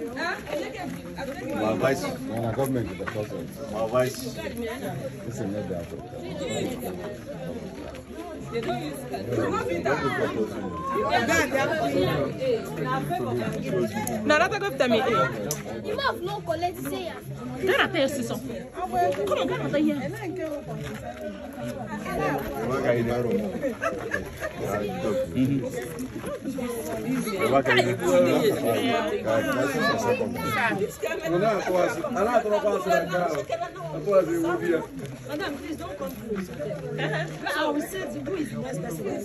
My vice. My government is the person. My vice. This is not that. Non, là, t'as quoi t'as mis? Il m'a non collègue, c'est ya. T'as la paix aussi, ça. Comment t'as la hier? Madame, please don't confuse. Our said who is more specialist.